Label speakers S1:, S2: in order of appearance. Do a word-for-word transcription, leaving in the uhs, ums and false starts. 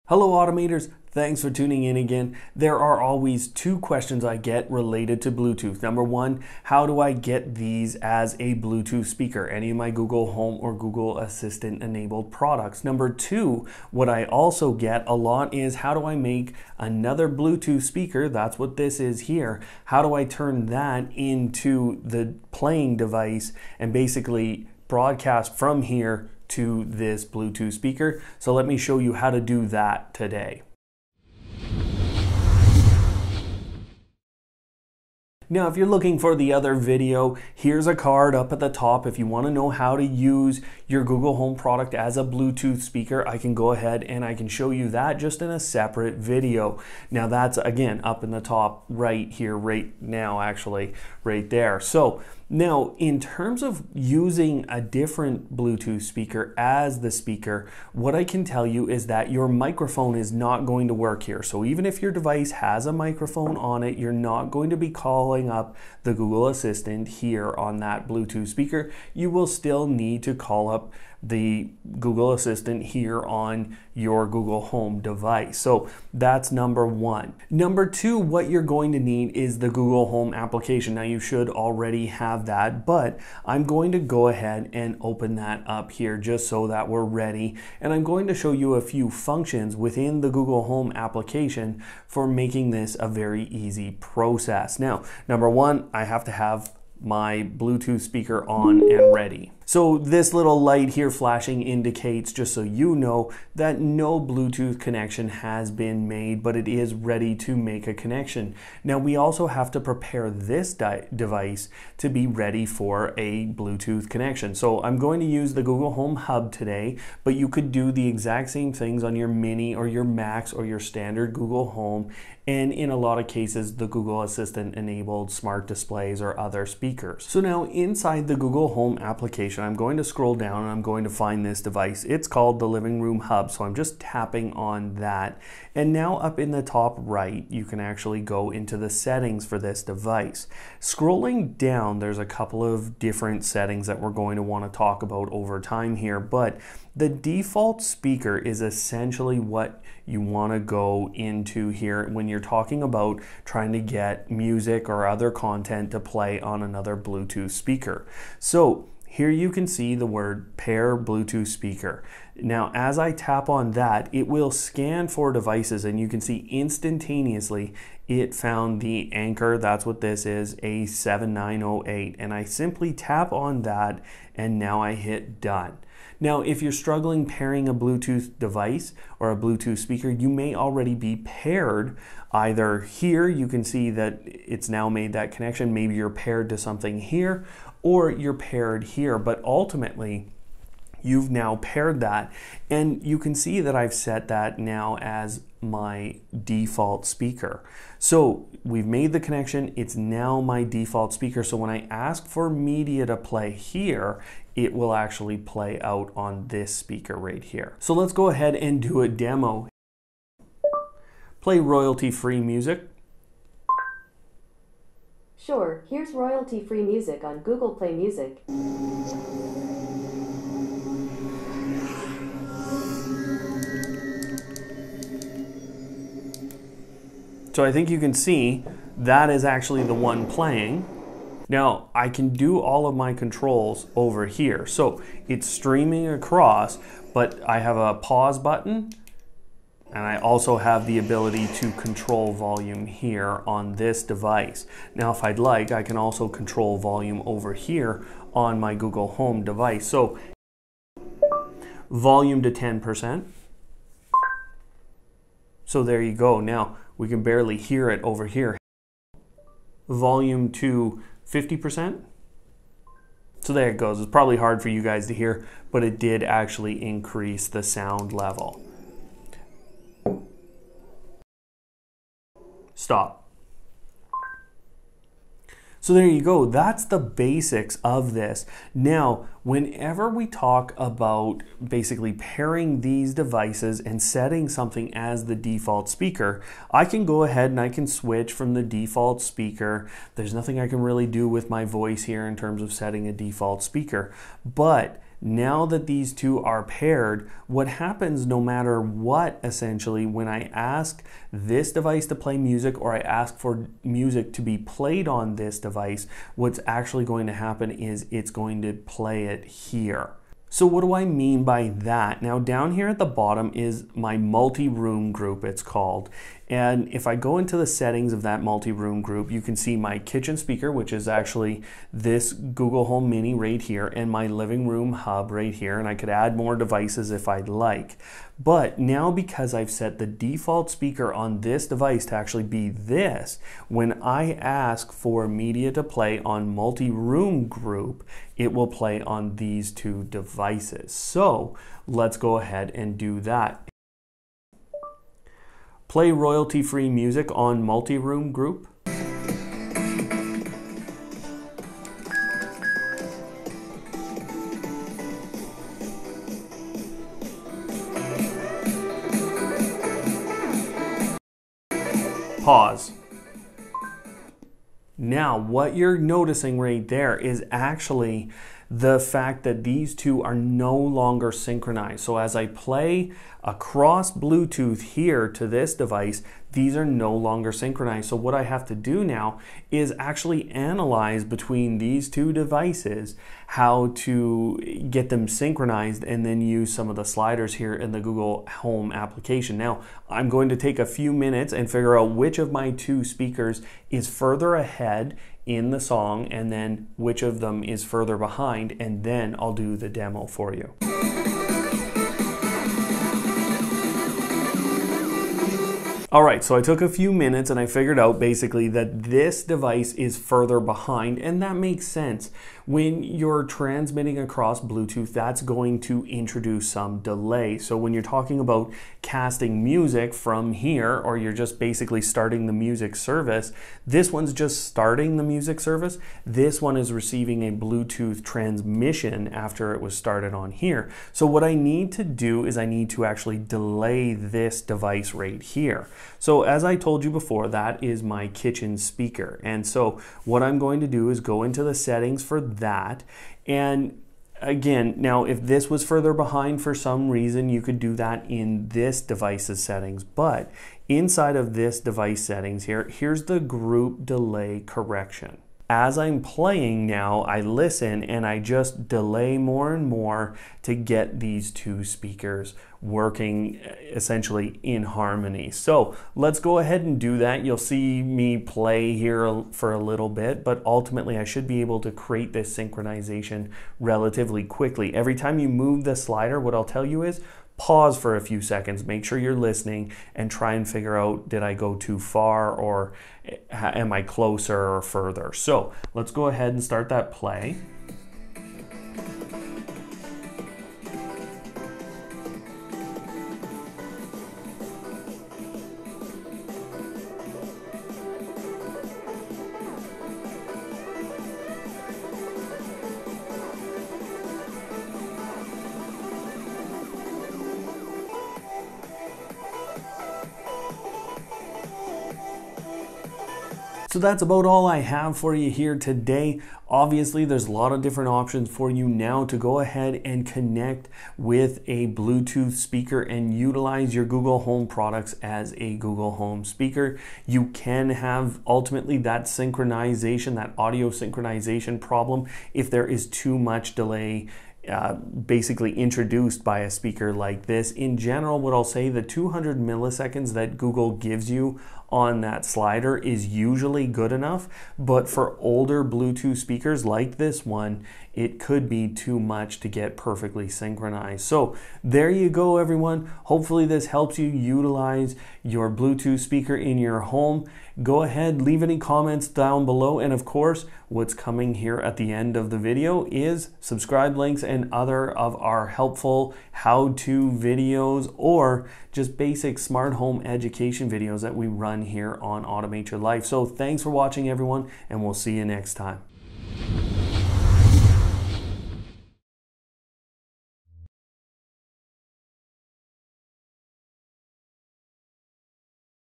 S1: Hello Automators, thanks for tuning in again. There are always two questions I get related to Bluetooth. Number one, how do I get these as a Bluetooth speaker? Any of my Google Home or Google Assistant enabled products. Number two, what I also get a lot is how do I make another Bluetooth speaker? That's what this is here. How do I turn that into the playing device and basically broadcast from here to this Bluetooth speaker? So let me show you how to do that today. Now, if you're looking for the other video, here's a card up at the top. If you want to know how to use your Google Home product as a Bluetooth speaker, I can go ahead and I can show you that just in a separate video. Now that's again up in the top right here, right now actually, right there. So now in terms of using a different Bluetooth speaker as the speaker, what I can tell you is that your microphone is not going to work here. So even if your device has a microphone on it, you're not going to be calling up the Google Assistant here on that Bluetooth speaker. You will still need to call up the Google Assistant here on your Google Home device. So that's number one. Number two, what you're going to need is the Google Home application. Now you should already have that, but I'm going to go ahead and open that up here just so that we're ready. And I'm going to show you a few functions within the Google Home application for making this a very easy process. Now, number one, I have to have my Bluetooth speaker on and ready. So this little light here flashing indicates, just so you know, that no Bluetooth connection has been made, but it is ready to make a connection. Now we also have to prepare this device to be ready for a Bluetooth connection. So I'm going to use the Google Home Hub today, but you could do the exact same things on your Mini or your Max or your standard Google Home, and in a lot of cases the Google Assistant enabled smart displays or other speakers. So now inside the Google Home application, I'm going to scroll down and I'm going to find this device. It's called the Living Room Hub, so I'm just tapping on that. And now up in the top right, you can actually go into the settings for this device. Scrolling down, there's a couple of different settings that we're going to want to talk about over time here, but the default speaker is essentially what you want to go into here when you're talking about trying to get music or other content to play on another Bluetooth speaker. So here you can see the word pair Bluetooth speaker. Now, as I tap on that, it will scan for devices and you can see instantaneously it found the Anchor, that's what this is, A seven nine zero eight. And I simply tap on that and now I hit done. Now, if you're struggling pairing a Bluetooth device or a Bluetooth speaker, you may already be paired. Either here, you can see that it's now made that connection. Maybe you're paired to something here, or you're paired here, but ultimately, you've now paired that. And you can see that I've set that now as my default speaker. So we've made the connection, it's now my default speaker. So when I ask for media to play here, it will actually play out on this speaker right here. So let's go ahead and do a demo. Play royalty-free music.
S2: Sure, here's royalty-free music on Google Play Music.
S1: So I think you can see that is actually the one playing. Now I can do all of my controls over here. So it's streaming across, but I have a pause button and I also have the ability to control volume here on this device. Now if I'd like, I can also control volume over here on my Google Home device. So volume to ten percent. So there you go. Now we can barely hear it over here. Volume to fifty percent. So there it goes. It's probably hard for you guys to hear, but it did actually increase the sound level. Stop. So there you go. That's the basics of this. Now, whenever we talk about basically pairing these devices and setting something as the default speaker, I can go ahead and I can switch from the default speaker. There's nothing I can really do with my voice here in terms of setting a default speaker, but now that these two are paired, what happens no matter what, essentially, when I ask this device to play music or I ask for music to be played on this device, what's actually going to happen is it's going to play it here. So what do I mean by that? Now down here at the bottom is my multi-room group, it's called. And if I go into the settings of that multi-room group, you can see my kitchen speaker, which is actually this Google Home Mini right here, and my living room hub right here. And I could add more devices if I'd like. But now because I've set the default speaker on this device to actually be this, when I ask for media to play on multi-room group, it will play on these two devices. So let's go ahead and do that. Play royalty-free music on multi-room group. Pause. Now, what you're noticing right there is actually the fact that these two are no longer synchronized. So as I play across Bluetooth here to this device, these are no longer synchronized. So what I have to do now is actually analyze between these two devices how to get them synchronized and then use some of the sliders here in the Google Home application. Now, I'm going to take a few minutes and figure out which of my two speakers is further ahead in the song and then which of them is further behind, and then I'll do the demo for you. All right, so I took a few minutes and I figured out basically that this device is further behind, and that makes sense. When you're transmitting across Bluetooth, that's going to introduce some delay. So when you're talking about casting music from here, or you're just basically starting the music service, this one's just starting the music service. This one is receiving a Bluetooth transmission after it was started on here. So what I need to do is I need to actually delay this device right here. So as I told you before, that is my kitchen speaker. And so what I'm going to do is go into the settings for that. And again, now if this was further behind for some reason, you could do that in this device's settings. But inside of this device settings here, here's the group delay correction. As I'm playing now, I listen and I just delay more and more to get these two speakers working essentially in harmony. So let's go ahead and do that. You'll see me play here for a little bit, but ultimately I should be able to create this synchronization relatively quickly. Every time you move the slider, what I'll tell you is pause for a few seconds, make sure you're listening, and try and figure out, did I go too far, or am I closer or further? So let's go ahead and start that play. So that's about all I have for you here today. Obviously, there's a lot of different options for you now to go ahead and connect with a Bluetooth speaker and utilize your Google Home products as a Google Home speaker. You can have ultimately that synchronization, that audio synchronization problem if there is too much delay Uh, basically introduced by a speaker like this. In general, what I'll say, the two hundred milliseconds that Google gives you on that slider is usually good enough, but for older Bluetooth speakers like this one, it could be too much to get perfectly synchronized. So there you go, everyone. Hopefully this helps you utilize your Bluetooth speaker in your home. Go ahead, leave any comments down below, and of course, what's coming here at the end of the video is subscribe links and other of our helpful how-to videos or just basic smart home education videos that we run here on Automate Your Life. So thanks for watching, everyone, and we'll see you next time.